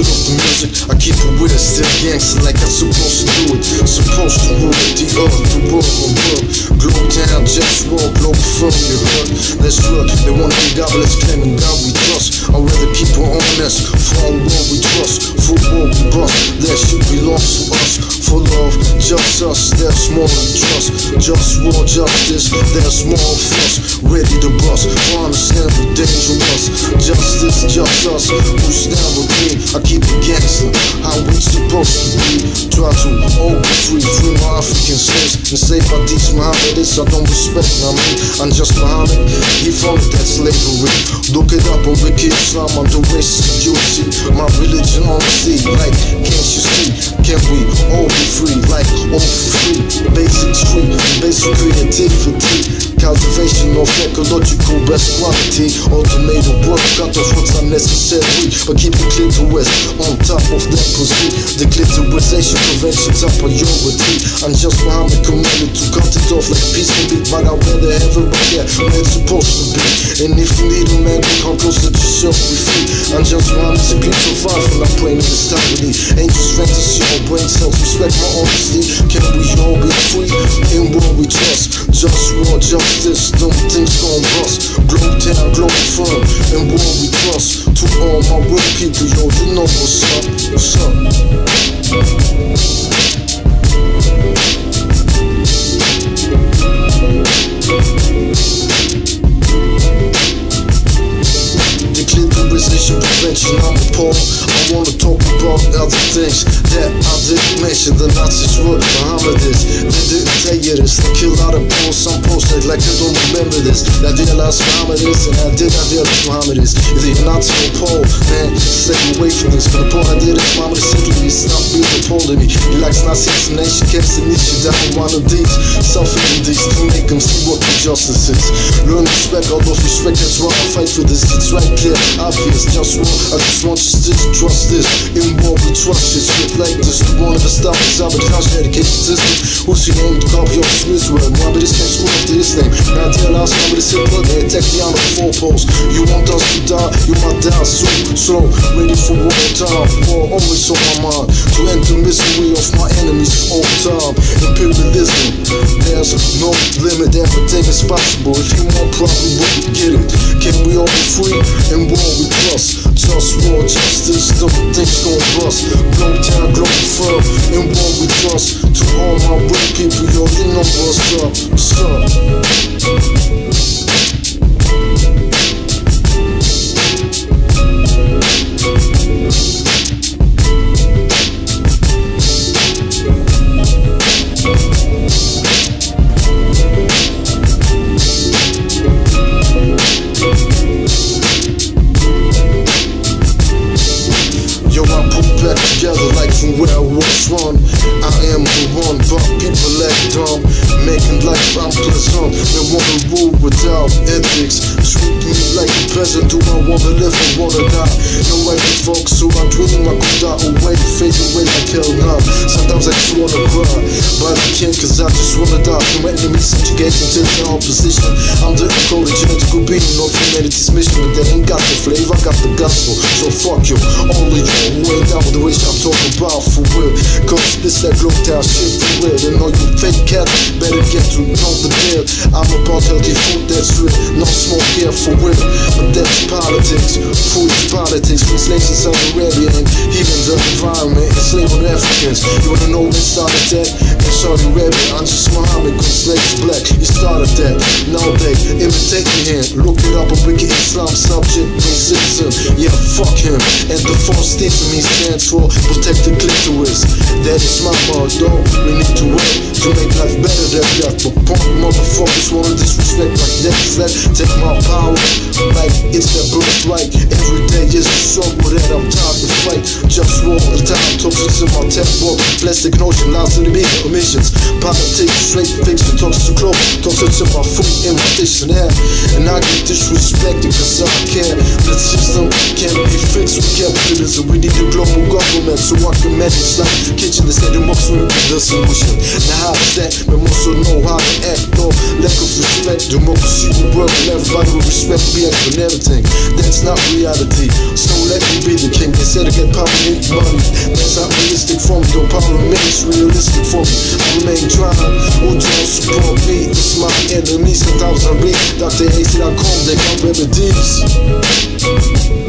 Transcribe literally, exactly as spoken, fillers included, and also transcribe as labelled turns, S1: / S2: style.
S1: of the music, I keep it with it, still gangster like I'm supposed to do it. Supposed to rule the earth, the world on world. Globe town, JustWar, Globalfirm, you heard. Let's look, they wanna be godless, claiming God we trust. I'd rather keep it honest, for all world we trust. For world we bust, that shit belongs to us. For love, just us, there's more than trust. Just war, justice, there's more of us. Ready to bust, for understand we're dangerous. Justice, just us, who stand with me. I keep it gangster, how we supposed to be. Try to all be free, free my African slaves. And say by these Mohammedists, I don't respect, I mean, I'm just Muhammad, he followed that slavery. Look it up on Wiki Islam, I'm the racist, you see. My religion honesty, like, can't you see? Can we all be free, like, all free? Basics free, basic creativity. Cultivation of ecological best quality. Automated work, cut off what's unnecessary, but keep the clitoris on top of that pussy. The clitorisation prevention top priority. I'm just Muhammad commanded to cut it off like peace and beat, but I'd rather have it right there where it's supposed to be. And if you need a man, come closer to yourself, be free. I'm just Muhammad, to keep survive when I'm playing in this stability. Ain't just fantasy, all brain cells, respect my honesty. Can we all be free? In what we trust. Just war, justice, them things gon' bust. Globe town, Globalfirm, and war we trust. To all my real people, yo, you know what's up, what's up. Declitorization prevention, I'm appalled. I wanna talk about other things that I didn't mention. The Nazis were Mohammedists, they didn't tell you this. They kill out of posts, some posts act like they don't remember this. I realized Mohammedists, and I did not realize Mohammedists. Either you're Nazi or Pole, man, stay away from this. But the point I did is Mohammed simply stop being appalled at me. He likes Nazi explanation, keeps the niche down one of these. Suffering these to make them see what the justice is. Learn respect, all of respect, that's why I fight for this. It's right clear, obvious, just war. I just want you to trust this. In war we trust shit, shit like this. The one of the stop is out of the house dedication system. Who's your name to copy of Israel? Mohammedists can't screw after his name. Now I realize Mohammedists hit blood, they attack the honor of four posts. You want us to die, you might die soon. Slow, ready for war time. War always on my mind. To end the misery of my enemies for all time. Imperialism, there's no limit, everything is possible. If you want problem, we'll get it. Can we all be free? In war we trust. Just war, justice, them things gon' bust. Globe town, Globalfirm, in war we trust. To all my real people, yo, you know what's up, what's up. Together like from where I was one. I am the one, but people act dumb, making life unpleasant. They wanna rule without ethics, treat me like a peasant. Do I wanna live or wanna die? No way to fuck, so I dream I could die away, fade away like hell now. Sometimes I just wanna cry, but I can't cause I just wanna die. From enemies subjugating to the opposition. I'm the encoded genetical being of humanity's mission, but they ain't got the flavor, I got the gospel. So fuck you, all of you who ain't down with the way I'm talking about for real. Cause this that globe town shit for real. And all you fake cats better get to know the deal. I'm about healthy food that's real, no smoke here for real. But that's politics, food is politics. From slaves in Saudi Arabia and even the environment, enslaving Africans. You wanna know when started that? In Saudi Arabia, I'm just Muhammad, cause slaves black. He started that, now they imitate me here. Look it up on Wiki Islam, subject, racism. Yeah, fuck him. And the false thing to me stands for protect the clitoris. That is my motto. We need to work to make life better than that. But punk motherfuckers wanna disrespect like that. That take my power like it's their birthright. Every day is a struggle that I'm tired to fight. Just war, the time toxins in my tech walk. Plastic notion, loud to the media emissions. Politics, straight fiction, toxic to clothes, toxic to my food in my dictionary. And I get disrespected cause I care. The system can't be fixed with capitalism. We need a global government so I can manage like kitchen instead of most with the solution. Now how is that? We must know how to act, no lack of respect. Democracy will work and everybody will respect me for everything. That's not reality. So let me be the king. Instead of get power and money. That's not realistic for me. Though power remains realistic for me. I remain trying. Who don't support me? It's my enemy. Sometimes I read Doctor A C dot com. They got remedies.